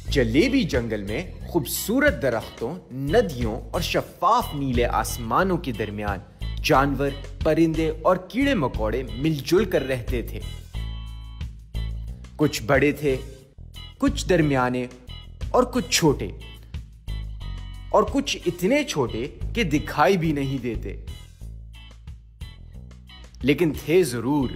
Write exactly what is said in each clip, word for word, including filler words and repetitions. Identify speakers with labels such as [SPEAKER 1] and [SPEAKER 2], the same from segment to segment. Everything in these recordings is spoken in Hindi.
[SPEAKER 1] जलेबी जंगल में खूबसूरत दरख्तों, नदियों और शफाफ नीले आसमानों के दरमियान जानवर, परिंदे और कीड़े मकोड़े मिलजुल कर रहते थे। कुछ बड़े थे, कुछ दरमियाने और कुछ छोटे, और कुछ इतने छोटे कि दिखाई भी नहीं देते, लेकिन थे जरूर।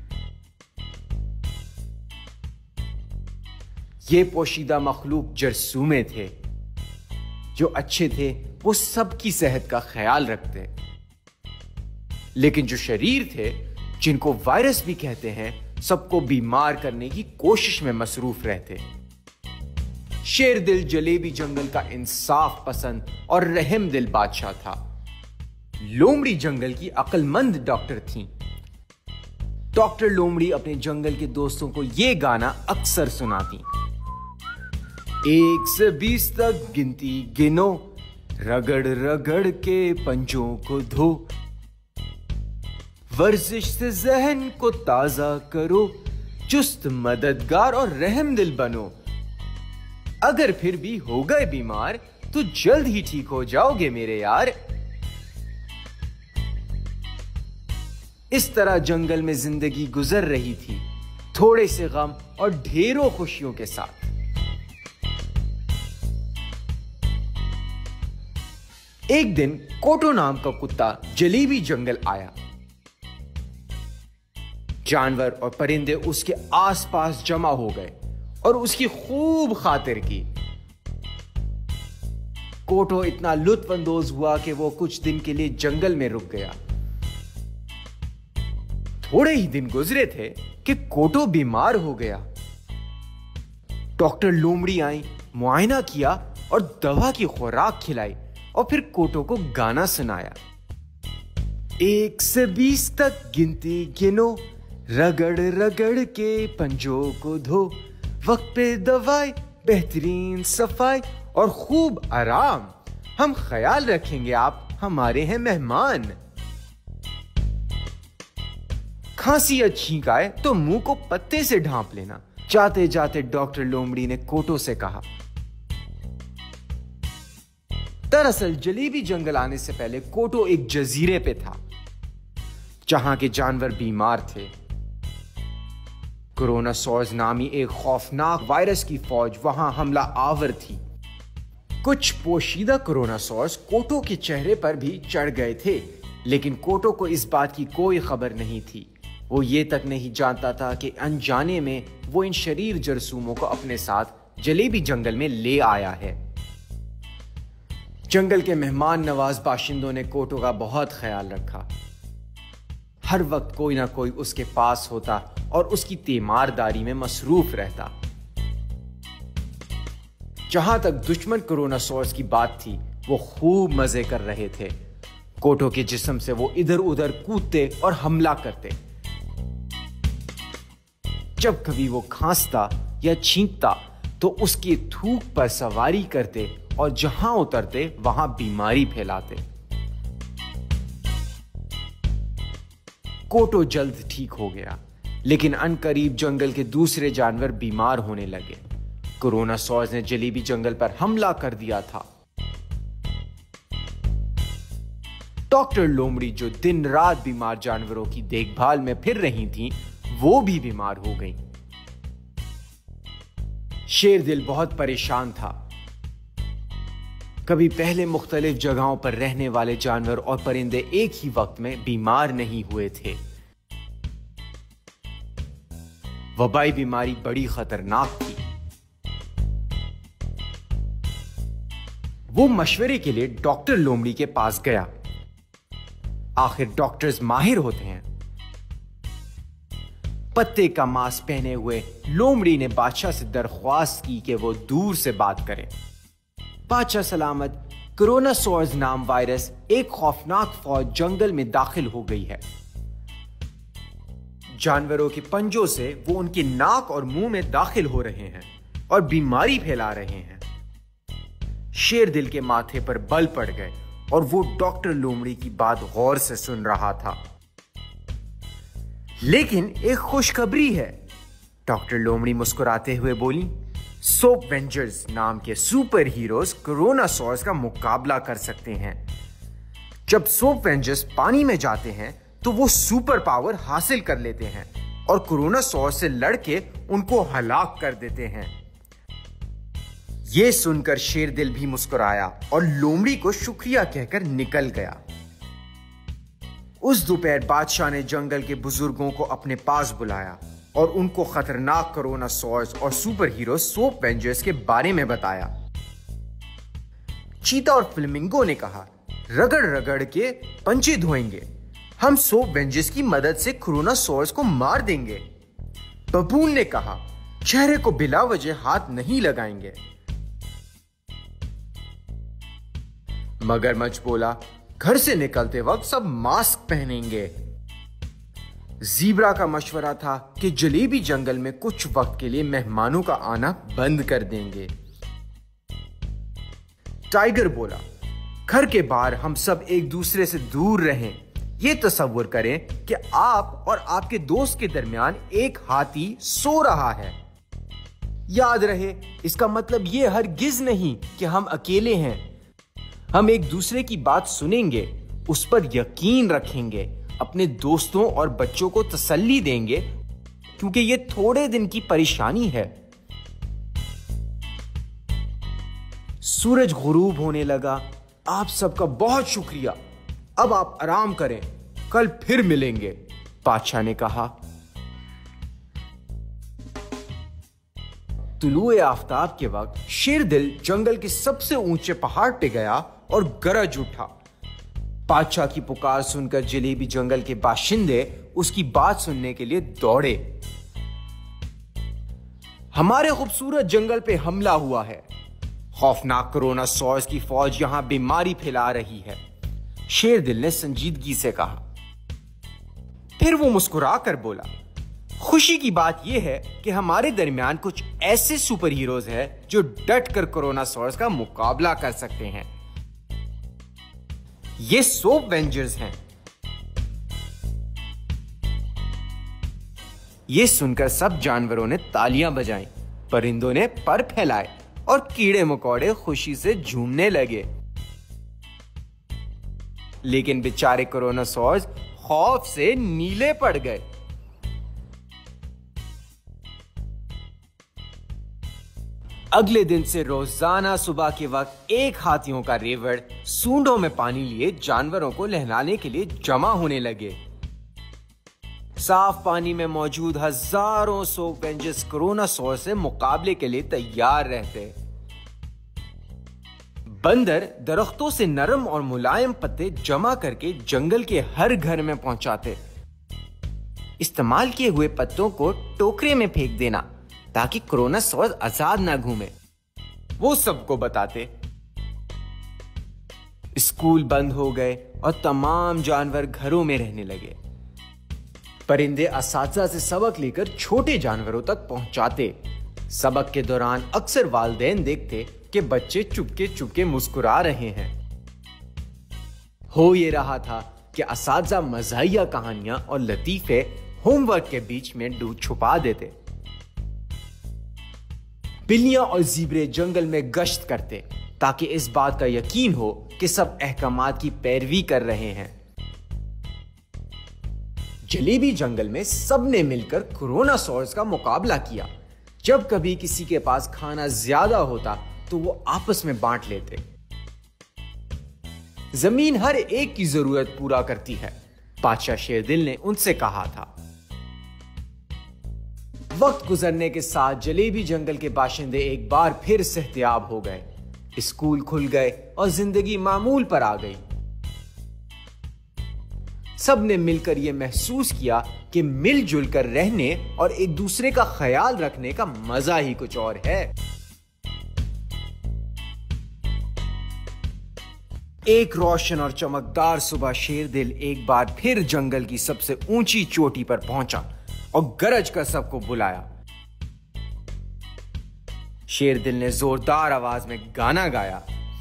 [SPEAKER 1] ये पोशीदा मखलूक जरसूमे थे। जो अच्छे थे वो सबकी सेहत का ख्याल रखते, लेकिन जो शरीर थे, जिनको वायरस भी कहते हैं, सबको बीमार करने की कोशिश में मसरूफ रहते। शेरदिल जलेबी जंगल का इंसाफ पसंद और रहम दिल बादशाह था। लोमड़ी जंगल की अक्लमंद डॉक्टर थीं। डॉक्टर लोमड़ी अपने जंगल के दोस्तों को यह गाना अक्सर सुनाती। एक से बीस तक गिनती गिनो, रगड़ रगड़ के पंजों को धो, वर्जिश से जहन को ताजा करो, चुस्त मददगार और रहम दिल बनो। अगर फिर भी हो गए बीमार तो जल्द ही ठीक हो जाओगे मेरे यार। इस तरह जंगल में जिंदगी गुजर रही थी, थोड़े से गम और ढेरों खुशियों के साथ। एक दिन कोटो नाम का कुत्ता जलेबी जंगल आया। जानवर और परिंदे उसके आसपास जमा हो गए और उसकी खूब खातिर की। कोटो इतना लुत्फअंदोज हुआ कि वो कुछ दिन के लिए जंगल में रुक गया। थोड़े ही दिन गुजरे थे कि कोटो बीमार हो गया। डॉक्टर लोमड़ी आई, मुआयना किया और दवा की खुराक खिलाई और फिर कोटो को गाना सुनाया। एक से बीस तक गिनती गिनो, रगड़ रगड़ के पंजों को धो, वक्त पे दवाई, बेहतरीन सफाई और खूब आराम। हम ख्याल रखेंगे, आप हमारे हैं मेहमान। खांसी या छींक आए तो मुंह को पत्ते से ढांप लेना। जाते जाते डॉक्टर लोमड़ी ने कोटो से कहा। दरअसल जलेबी जंगल आने से पहले कोटो एक जजीरे पे था, जहां के जानवर बीमार थे। कोरोनासॉर्स नामी एक खौफनाक वायरस की फौज वहां हमला आवर थी। कुछ पोशीदा कोरोनासॉर्स कोटो के चेहरे पर भी चढ़ गए थे, लेकिन कोटो को इस बात की कोई खबर नहीं थी। वो ये तक नहीं जानता था कि अनजाने में वो इन शरीर जरसूमों को अपने साथ जलेबी जंगल में ले आया है। जंगल के मेहमान नवाज बाशिंदों ने कोटो का बहुत ख्याल रखा। हर वक्त कोई ना कोई उसके पास होता और उसकी तीमारदारी में मसरूफ रहता। जहां तक दुश्मन कोरोनासॉर्स की बात थी, वो खूब मजे कर रहे थे। कोटो के जिस्म से वो इधर उधर कूदते और हमला करते। जब कभी वो खांसता या छींकता तो उसकी थूक पर सवारी करते और जहां उतरते वहां बीमारी फैलाते। कोटो जल्द ठीक हो गया, लेकिन अनकरीब जंगल के दूसरे जानवर बीमार होने लगे। कोरोनासॉर्स ने जलेबी जंगल पर हमला कर दिया था। डॉक्टर लोमड़ी, जो दिन रात बीमार जानवरों की देखभाल में फिर रही थीं, वो भी बीमार हो गई। शेरदिल बहुत परेशान था। कभी पहले मुख्तलिफ जगहों पर रहने वाले जानवर और परिंदे एक ही वक्त में बीमार नहीं हुए थे। वबाई बीमारी बड़ी खतरनाक थी। वो मशवरे के लिए डॉक्टर लोमड़ी के पास गया। आखिर डॉक्टर्स माहिर होते हैं। पत्ते का मास्क पहने हुए लोमड़ी ने बादशाह से दरख्वास्त की कि वो दूर से बात करे। बादशाह सलामत, कोरोनासॉर्स नाम वायरस एक खौफनाक फौज जंगल में दाखिल हो गई है। जानवरों के पंजों से वो उनके नाक और मुंह में दाखिल हो रहे हैं और बीमारी फैला रहे हैं। शेरदिल के माथे पर बल पड़ गए और वो डॉक्टर लोमड़ी की बात गौर से सुन रहा था। लेकिन एक खुशखबरी है, डॉक्टर लोमड़ी मुस्कुराते हुए बोली। सोप वेंजर्स नाम के सुपर हीरोज कोरोना सॉर्स का मुकाबला कर सकते हैं। जब सोप वेंजर्स पानी में जाते हैं तो वो सुपर पावर हासिल कर लेते हैं और कोरोना सॉर्स से लड़के उनको हलाक कर देते हैं। यह सुनकर शेरदिल भी मुस्कुराया और लोमड़ी को शुक्रिया कहकर निकल गया। उस दोपहर बादशाह ने जंगल के बुजुर्गों को अपने पास बुलाया और उनको खतरनाक कोरोना सॉर्स और सुपर हीरो सोप वेंजर्स के बारे में बताया। चीता और फ्लेमिंगो ने कहा, रगड़ रगड़ के पंचे धोएंगे, हम सोप वेंजर्स की मदद से कोरोना सॉर्स को मार देंगे। बबून ने कहा, चेहरे को बिला वजह हाथ नहीं लगाएंगे। मगरमच्छ बोला, घर से निकलते वक्त सब मास्क पहनेंगे। ज़ीब्रा का मशवरा था कि जलेबी जंगल में कुछ वक्त के लिए मेहमानों का आना बंद कर देंगे। टाइगर बोला, घर के बाहर हम सब एक दूसरे से दूर रहें। ये तसव्वुर करें कि आप और आपके दोस्त के दरमियान एक हाथी सो रहा है। याद रहे, इसका मतलब ये हरगिज नहीं कि हम अकेले हैं। हम एक दूसरे की बात सुनेंगे, उस पर यकीन रखेंगे, अपने दोस्तों और बच्चों को तसल्ली देंगे क्योंकि ये थोड़े दिन की परेशानी है। सूरज गुरूब होने लगा। आप सबका बहुत शुक्रिया, अब आप आराम करें, कल फिर मिलेंगे, बादशाह ने कहा। तुलुए आफताब के वक्त शेरदिल जंगल के सबसे ऊंचे पहाड़ पे गया और गरज उठा। बादशाह की पुकार सुनकर जलेबी जंगल के बाशिंदे उसकी बात सुनने के लिए दौड़े। हमारे खूबसूरत जंगल पे हमला हुआ है। खौफनाक कोरोना सॉर्स की फौज यहां बीमारी फैला रही है, शेरदिल ने संजीदगी से कहा। फिर वो मुस्कुरा कर बोला, खुशी की बात यह है कि हमारे दरमियान कुछ ऐसे सुपर हीरोज हैं जो डट कर कोरोना सॉर्स का मुकाबला कर सकते हैं। ये सोप वेंजर्स हैं। ये सुनकर सब जानवरों ने तालियां बजाईं, परिंदों ने पर फैलाए और कीड़े मकोड़े खुशी से झूमने लगे। लेकिन बेचारे कोरोना सॉर्स खौफ से नीले पड़ गए। अगले दिन से रोजाना सुबह के वक्त एक हाथियों का रेवड़ सूंडों में पानी लिए जानवरों को नहलाने के लिए जमा होने लगे। साफ पानी में मौजूद हजारों सोप वेंजर्स कोरोना सॉर्स से मुकाबले के लिए तैयार रहते। बंदर दरख्तों से नरम और मुलायम पत्ते जमा करके जंगल के हर घर में पहुंचाते। इस्तेमाल किए हुए पत्तों को टोकरे में फेंक देना ताकि कोरोना सॉर्स आजाद ना घूमे, वो सबको बताते। स्कूल बंद हो गए और तमाम जानवर घरों में रहने लगे। परिंदे असातिज़ा से सबक लेकर छोटे जानवरों तक पहुंचाते। सबक के दौरान अक्सर वालिदैन देखते कि बच्चे चुपके चुपके मुस्कुरा रहे हैं। हो ये रहा था कि असातिज़ा मज़ाहिया कहानियां और लतीफे होमवर्क के बीच में डूब छुपा देते। बिल्लियां और ज़ीब्रे जंगल में गश्त करते ताकि इस बात का यकीन हो कि सब अहकामात की पैरवी कर रहे हैं। जलेबी जंगल में सबने मिलकर कोरोना सॉर्स का मुकाबला किया। जब कभी किसी के पास खाना ज्यादा होता तो वो आपस में बांट लेते। जमीन हर एक की जरूरत पूरा करती है, बादशाह शेरदिल ने उनसे कहा था। वक्त गुजरने के साथ जलेबी जंगल के बाशिंदे एक बार फिर सेहतियाब हो गए। स्कूल खुल गए और जिंदगी मामूल पर आ गई। सब ने मिलकर यह महसूस किया कि मिलजुल कर रहने और एक दूसरे का ख्याल रखने का मजा ही कुछ और है। एक रोशन और चमकदार सुबह शेरदिल एक बार फिर जंगल की सबसे ऊंची चोटी पर पहुंचा और गरज कर सबको बुलाया। शेरदिल ने जोरदार आवाज में गाना गाया।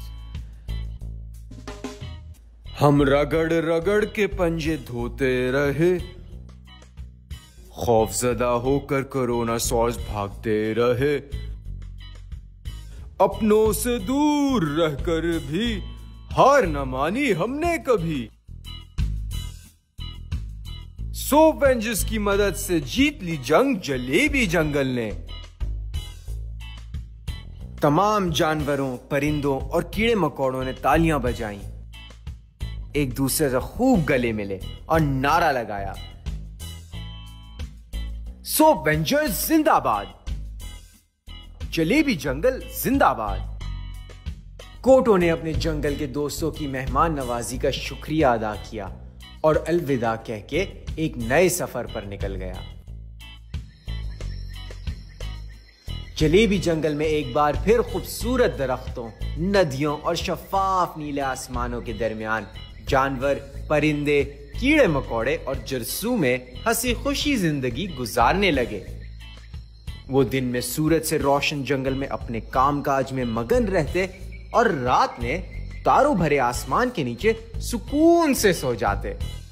[SPEAKER 1] हम रगड़ रगड़ के पंजे धोते रहे, खौफजदा होकर कोरोना सॉर्स भागते रहे। अपनों से दूर रहकर भी हार न मानी हमने कभी। सोप वेंजर्स की मदद से जीत ली जंग जलेबी जंगल ने। तमाम जानवरों, परिंदों और कीड़े मकोड़ों ने तालियां बजाईं, एक दूसरे से खूब गले मिले और नारा लगाया, सोप वेंजर्स जिंदाबाद, जलेबी जंगल जिंदाबाद। कोटो ने अपने जंगल के दोस्तों की मेहमान नवाजी का शुक्रिया अदा किया और अलविदा कह के एक नए सफर पर निकल गया। जलेबी जंगल में एक बार फिर खूबसूरत दरख्तों, नदियों और शफाफ नीले आसमानों के दरमियान जानवर, परिंदे, कीड़े मकोड़े और जरसूमे हंसी खुशी जिंदगी गुजारने लगे। वो दिन में सूरज से रोशन जंगल में अपने कामकाज में मगन रहते और रात में तारों भरे आसमान के नीचे सुकून से सो जाते।